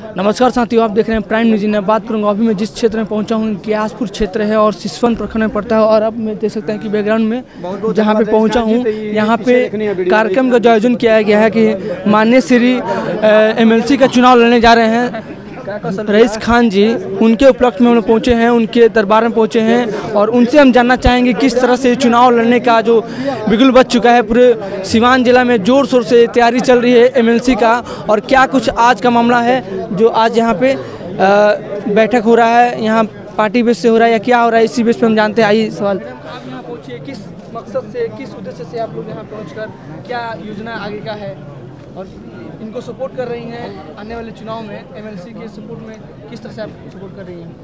नमस्कार साथियों, आप देख रहे हैं प्राइम न्यूज़। मैं बात करूंगा अभी मैं जिस क्षेत्र में पहुंचा हूं ग्यासपुर क्षेत्र है और सिसवन प्रखंड में पड़ता है। और अब मैं देख सकते हैं कि बैकग्राउंड में जहां पे पहुंचा हूं यहां पे कार्यक्रम का जो आयोजन किया गया है कि माननीय श्री एमएलसी का चुनाव लड़ने जा रहे हैं रईस खान जी, उनके उपलक्ष्य में हम लोग पहुँचे हैं, उनके दरबार में पहुँचे हैं और उनसे हम जानना चाहेंगे किस तरह से चुनाव लड़ने का जो बिगुल बच चुका है। पूरे सिवान जिला में जोर शोर से तैयारी चल रही है एमएलसी का, और क्या कुछ आज का मामला है जो आज यहाँ पे बैठक हो रहा है, यहाँ पार्टी बेस से हो रहा है या क्या हो रहा है, इसी बेस पे हम जानते हैं। आइए सवाल, आप यहाँ पहुँचिए, किस मकसद से, किस उद्देश्य से आप लोग यहाँ पहुँचकर, क्या योजना आगे का है और इनको सपोर्ट कर रही हैं आने वाले चुनाव में एमएलसी के सपोर्ट में किस तरह से आप सपोर्ट कर रही हैं?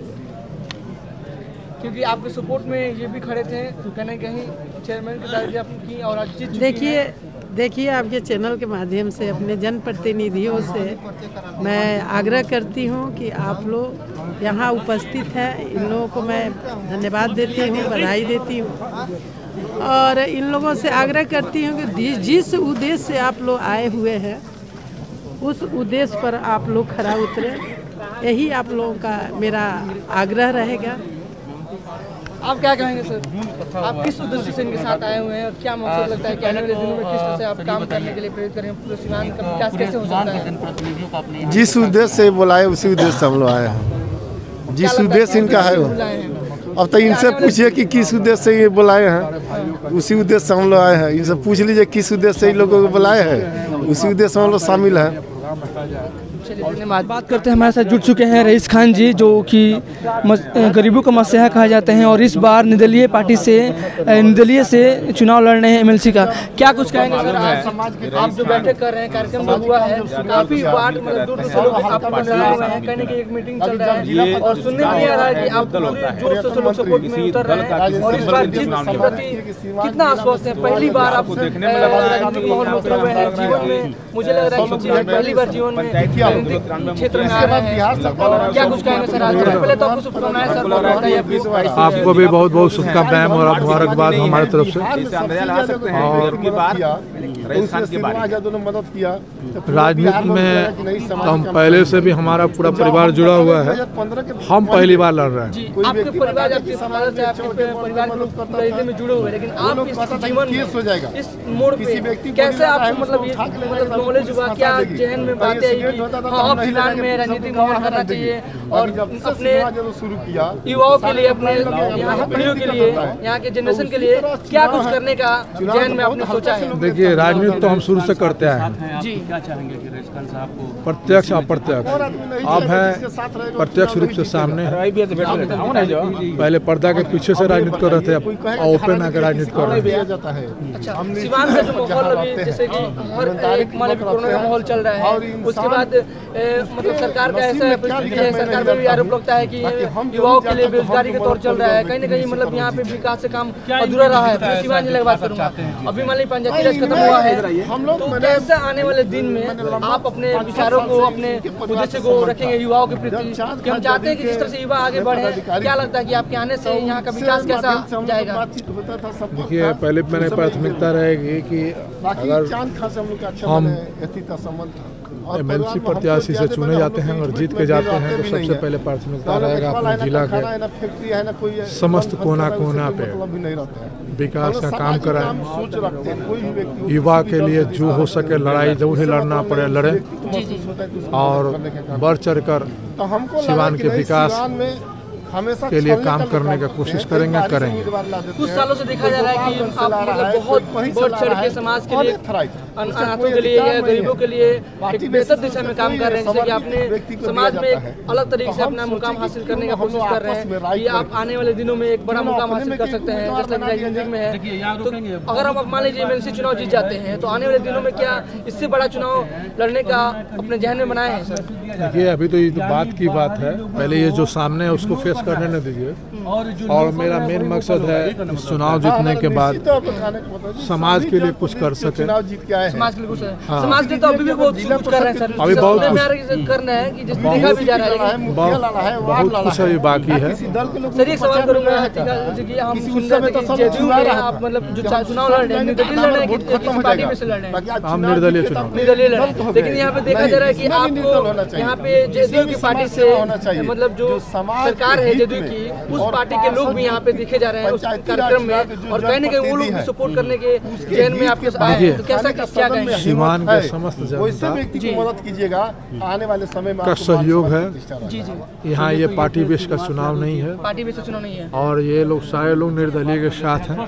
क्योंकि आपके सपोर्ट में ये भी खड़े थे तो कहीं कहीं चेयरमैन की दावेदारी आपने की और आज जीत देखिए आपके चैनल के माध्यम से अपने जनप्रतिनिधियों से मैं आग्रह करती हूं कि आप लोग यहाँ उपस्थित हैं, इन लोगों को मैं धन्यवाद देती हूं, बधाई देती हूं और इन लोगों से आग्रह करती हूं कि जिस उद्देश्य से आप लोग आए हुए हैं उस उद्देश्य पर आप लोग खरा उतरे, यही आप लोगों का मेरा आग्रह रहेगा। आप क्या कहेंगे सर, आप किस उद्देश्य से इनके साथ आए हुए हैं और क्या मकसद लगता है कि आने वाले दिनों में किस तरह से आप काम करने के लिए प्रेरित करें, पूरे सिवान का विकास कैसे हो सकता है? जिस उद्देश्य से बुलाए उसी उद्देश्य से हम लोग आए हैं। जिस उद्देश्य इनका है अब तो इनसे पूछिए कि किस उद्देश्य से ये बुलाए हैं, उसी उद्देश्य से हम लोग आए हैं। इनसे पूछ लीजिए किस उद्देश्य से इन लोगों को बुलाए हैं, उसी उद्देश्य में हम लोग शामिल हैं। बात करते हैं, हमारे साथ जुड़ चुके हैं रईस खान जी जो कि गरीबों का मसीहा कहा जाते हैं और इस बार निर्दलीय पार्टी से निर्दलीय से चुनाव लड़ रहे हैं एमएलसी का। क्या कुछ कहेंगे सर, आप जो बैठक कर रहे हैं, कार्यक्रम जो हुआ है काफी वार्ड मतलब दूर से लोग आपको मिल रहे हैं, कहने की एक मीटिंग चल रहा है और सुनने में आ रहा है कि आप जोर से लोग सपोर्ट में उतर रहे हैं और इस बार जीत के प्रति कितना आश्वस्त है? पहली बार आप राजनीतिक माहौल में उतरे हुए हैं जीवन में, मुझे लग रहा है कि पहली बार जीवन में क्षेत्र में आ रहे हैं। क्या कुछ कहेंगे सर? पहले तो आपको शुभकामनाएं सर, आपको भी बहुत बहुत शुभकामनाएं और मुबारकबाद हमारी तरफ से। और राजनीति में हम पहले से भी हमारा पूरा परिवार जुड़ा हुआ है, हम पहली बार लड़ रहे हैं। आपके परिवार आपके समाज से आपके परिवार के लोग में जुड़े हुए, लेकिन आप इस जीवन में इस मोड़ पे कैसे आप मतलब नॉलेज हुआ, क्या जहन में बातें आई कि हाँ फिलहाल में राजनीतिक माहौल करना चाहिए और अपने युवाओं के लिए, अपने यहाँ की पीढ़ियों के लिए, यहाँ के जनरेशन के लिए क्या कुछ करने का जहन में आपने सोचा है? देखिए, राजनीति तो हम शुरू से करते आए हैं जी, प्रत्यक्ष अप्रत्यक्ष। अब है प्रत्यक्ष रूप से सामने, पहले पर्दा के पीछे से राजनीति कर रहे थे, अब ओपन आकर राजनीति कर रहे हैं। अच्छा, सिवान का जो माहौल अभी जैसे कि हर एक कोरोना का माहौल चल रहा है, उसके बाद मतलब सरकार का ऐसा परिस्थिति है, सरकार में भी आरोप लगता है कि युवाओं के लिए बेरोजगारी का दौर चल रहा है, कहीं ना कहीं मतलब यहाँ पे विकास से काम अधूरा रहा है। तो सिवान जिले की बात करूँगा, अभी मान लीजिए पंचायती राज खत्म हुआ है, तो कैसे आने वाले दिन में आप अपने विचारों को, अपने उद्देश्य को रखेंगे युवाओं के प्रति कि हम चाहते हैं कि जिस तरह से युवा आगे बढ़े, क्या लगता है कि आपके आने से यहाँ का विकास कैसा जाएगा? देखिए, पहले मैंने प्राथमिकता रहेगी कि अगर हम एमएलसी प्रत्याशी से चुने जाते हैं और जीत के जाते हैं तो सबसे पहले प्राथमिकता रहेगा अपने जिला के समस्त कोना कोना पे विकास का काम कराएं, युवा के लिए जो हो सके लड़ाई जो ही लड़ना पड़े लड़े और बढ़ चढ़कर सिवान के विकास के लिए काम करने का कोशिश करेंगे। कुछ सालों से देखा जा रहा है कि आप मतलब बहुत बढ़ चढ़ के समाज के लिए, अनाथों के लिए या गरीबों के लिए एक बेहतर दिशा में काम कर रहे हैं, जैसे कि आपने समाज में एक अलग तरीके से अपना मुकाम हासिल करने का कोशिश कर रहे हैं कि आप आने वाले दिनों में एक बड़ा मुकाम हासिल कर सकते हैं जैसे कि राजनीतिक में है। तो अगर आप मान लीजिए एमएलसी चुनाव जीत जाते हैं तो आने वाले दिनों में क्या इससे बड़ा चुनाव लड़ने का अपने जहन में बनाए हैं सर? देखिए, अभी तो ये बात की बात है, पहले ये जो सामने है उसको फेस करने न दीजिए। और मेरा मेन मकसद है इस चुनाव जीतने के बाद समाज के लिए कुछ कर सके, आए हैं। समाज के लिए कुछ है। समाज के लिए तो अभी भी बहुत कुछ कर रहे हैं सर, अभी बहुत करना है कि जिसमें देखा भी जा रहा है, बहुत कुछ अभी बाकी है। सर एक सवाल करूंगा कि हम सुन रहे थे कि जेडीयू में आप मतलब जो चुनाव लड़ रहे हैं निर्दलीय लड़ रहे हैं कि किसी पार्टी में से लड़ रहे हैं? हम निर्दलीय चुनाव निर्दलीय लड़ रहे हैं, लेकिन यहाँ पे देखा जा रहा है कि आपको यहाँ पे जेडीयू की पार्टी से मतलब जो सरकार है जेडीयू की, उस पार्टी के लोग भी यहाँ पे देखे जा रहे हैं उस कार्यक्रम में, और कहीं ना कहीं वो लोग भी सपोर्ट करने के चयन में आपके आए हैं, तो कैसा क्या कहेंगे? सीवान के समस्त जनता मदद कीजिएगा आने वाले समय में का सहयोग है। जी जी, यहाँ ये पार्टी बेस का चुनाव नहीं है, पार्टी में से चुनाव नहीं है, और ये लोग सारे लोग निर्दलीय के साथ हैं,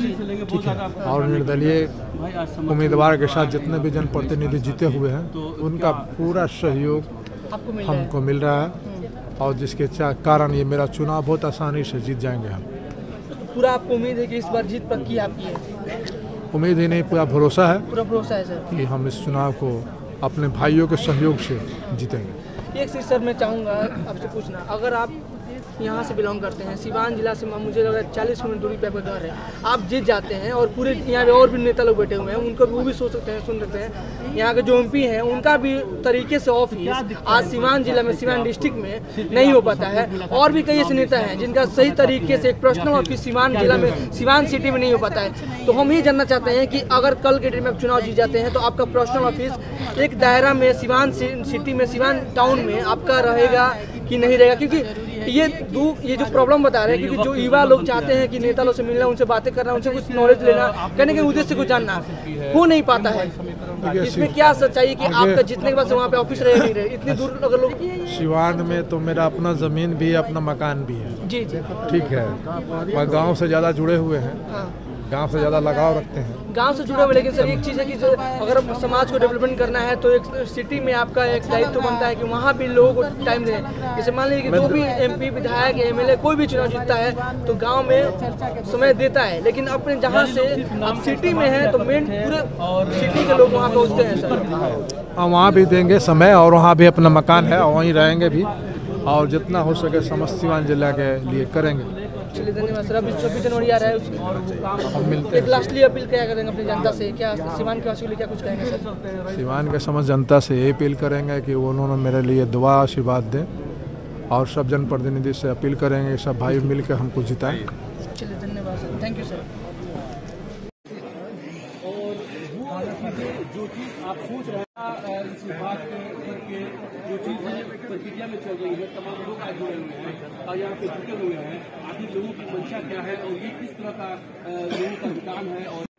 ठीक है। और निर्दलीय उम्मीदवार के साथ जितने भी जनप्रतिनिधि जीते हुए हैं उनका पूरा सहयोग हमको मिल रहा है, और जिसके कारण ये मेरा चुनाव बहुत आसानी से जीत जाएंगे हम। पूरा आपको उम्मीद है कि इस बार जीत पक्की आपकी है? उम्मीद ही नहीं, पूरा भरोसा है पूरा भरोसा है सर कि हम इस चुनाव को अपने भाइयों के सहयोग से जीतेंगे। एक चीज़ सर मैं चाहूँगा आपसे पूछना, अगर आप यहाँ से बिलोंग करते हैं, सिवान जिला से मुझे लग रहा है 40 किलोमीटर दूरी पे आपका घर है, आप जीत जाते हैं और पूरे यहाँ पे और भी नेता लोग बैठे हुए हैं, उनको भी वो भी सोच सकते हैं, सुन सकते हैं, यहाँ के जो एमपी हैं उनका भी तरीके से ऑफिस आज सिवान जिला में, सिवान डिस्ट्रिक्ट में नहीं हो पाता है, और भी कई ऐसे नेता हैं जिनका सही तरीके से एक पर्सनल ऑफिस सिवान जिला में, सिवान सिटी में नहीं हो पाता है। तो हम ये जानना चाहते हैं कि अगर कल के डेट में आप चुनाव जीत जाते हैं तो आपका पर्सनल ऑफिस एक दायरा में सिवान सिटी में, सिवान टाउन में आपका रहेगा कि नहीं रहेगा? क्योंकि ये जो प्रॉब्लम बता रहे हैं, क्योंकि जो युवा लोग चाहते हैं कि नेता लोग से मिलना, उनसे बातें करना, उनसे कुछ नॉलेज लेना, कहने के उद्देश्य को जानना, हो नहीं पाता है। इसमें क्या सच्चाई है कि आपका जितने के बाद वहाँ पे ऑफिस रहे नहीं रहे, इतनी दूर अगर लोग? सिवान में तो मेरा अपना जमीन भी है, अपना मकान भी है, जी जी, ठीक है। वह गाँव से ज़्यादा जुड़े हुए हैं, गांव से ज़्यादा लगाव रखते हैं, गांव से जुड़े हुए। लेकिन सर एक चीज़ है कि जो अगर समाज को डेवलपमेंट करना है तो एक सिटी में आपका एक दायित्व बनता है कि वहाँ भी लोगों को टाइम दें। जैसे मान लीजिए कि जो भी एमपी, विधायक, एमएलए कोई भी चुनाव जीतता है तो गांव में समय देता है, लेकिन अपने जहाँ से आप सिटी में हैं तो मेन पूरे सिटी के लोग वहाँ पहुँचते हैं सर। हम वहाँ भी देंगे समय, और वहाँ भी अपना मकान है और वहीं रहेंगे भी, और जितना हो सके समस्त सिवान जिला के लिए करेंगे। चलिए धन्यवाद सर। अभी 26 जनवरी आ रहा है, हम मिलते हैं। एक लास्टली अपील क्या करेंगे अपनी जनता से, क्या सिवान के वासियों के लिए क्या कुछ कहेंगे सर? सिवान के समस्त जनता से यही अपील करेंगे कि उन्होंने मेरे लिए दुआ आशीर्वाद दें, और सब जनप्रतिनिधि से अपील करेंगे सब भाई मिलकर हमको जिताएं। चलिए धन्यवाद सर, थैंक यू सर। जो चीज़ आप सोच रहे हैं इस विभाग के जो चीज़ें प्रक्रिया में चल रही है, तमाम लोग आज जुड़े हुए हैं और यहाँ पे जुटे हुए हैं। आखिर लोगों की मंशा क्या है और ये किस तरह का लोगों का विधान है और